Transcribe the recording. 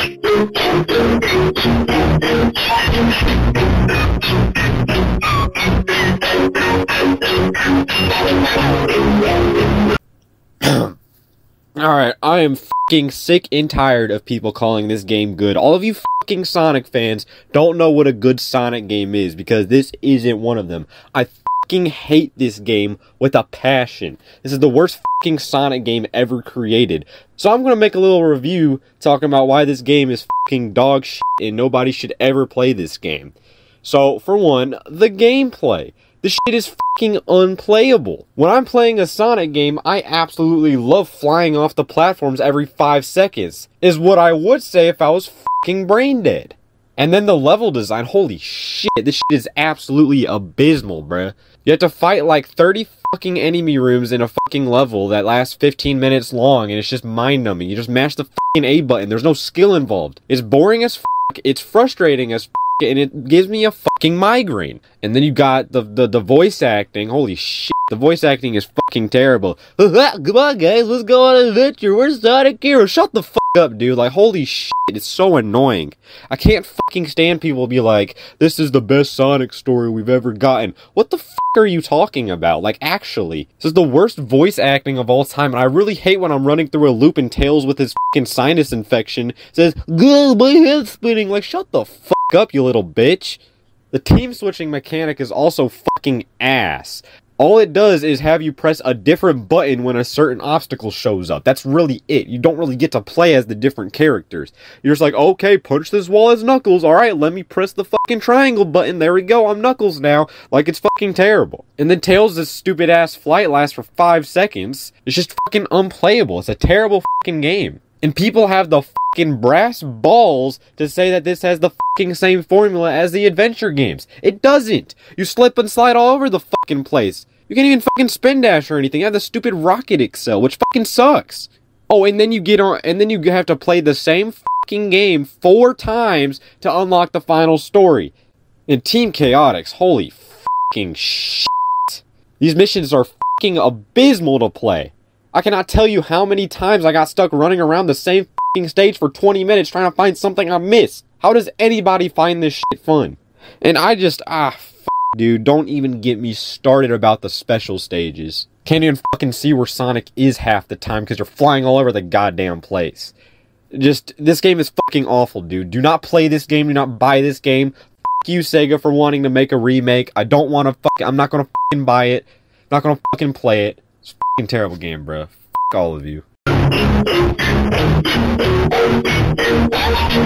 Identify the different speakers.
Speaker 1: Alright, I am fucking sick and tired of people calling this game good. All of you fucking Sonic fans don't know what a good Sonic game is, because this isn't one of them. I fucking hate this game with a passion. This is the worst fucking Sonic game ever created. So I'm gonna make a little review talking about why this game is fucking dog shit and nobody should ever play this game. So, for one, the gameplay. This shit is fucking unplayable. When I'm playing a Sonic game, I absolutely love flying off the platforms every 5 seconds. Is what I would say if I was fucking brain dead. And then the level design, holy shit, this shit is absolutely abysmal, bruh. You have to fight like 30 fucking enemy rooms in a fucking level that lasts 15 minutes long, and it's just mind-numbing. You just mash the fucking A button, there's no skill involved. It's boring as fuck, it's frustrating as fuck, and it gives me a fucking migraine. And then you got the voice acting, holy shit, the voice acting is fucking terrible. Come on guys, let's go on an adventure, we're Sonic Heroes. Shut the fuck up, dude, like holy shit, it's so annoying. I can't fucking stand people be like, this is the best Sonic story we've ever gotten. What the fuck are you talking about? Like, actually, this is the worst voice acting of all time, and I really hate when I'm running through a loop and Tails with his fucking sinus infection says, "Go, my head's spinning." Like, shut the fuck up, you little bitch. The team switching mechanic is also fucking ass. All it does is have you press a different button when a certain obstacle shows up. That's really it. You don't really get to play as the different characters. You're just like, okay, punch this wall as Knuckles. Alright, let me press the fucking triangle button. There we go, I'm Knuckles now. Like, it's fucking terrible. And then Tails' stupid ass flight lasts for 5 seconds. It's just fucking unplayable. It's a terrible fucking game. And people have the fucking brass balls to say that this has the fucking same formula as the adventure games. It doesn't. You slip and slide all over the fucking place. You can't even fucking spin dash or anything. You have the stupid Rocket Excel, which fucking sucks. Oh, and then you get on, and then you have to play the same fucking game 4 times to unlock the final story. And Team Chaotix, holy fucking shit. These missions are fucking abysmal to play. I cannot tell you how many times I got stuck running around the same fucking stage for 20 minutes trying to find something I missed. How does anybody find this shit fun? And I just, dude, don't even get me started about the special stages. Can't even fucking see where Sonic is half the time because you're flying all over the goddamn place. Just, this game is fucking awful, dude. Do not play this game, do not buy this game. Fuck you, Sega, for wanting to make a remake. I don't want to I'm not gonna fucking buy it. I'm not gonna fucking play it. It's a fucking terrible game, bro. Fuck all of you.